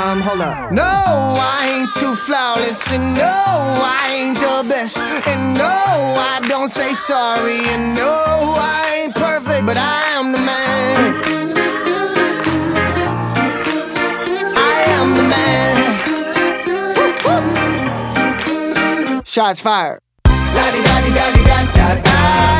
Hold up. No, I ain't too flawless, and no, I ain't the best, and no, I don't say sorry, and no, I ain't perfect, but I am the man. I am the man. Woo, woo. Shots fired. La di da di da di da da da.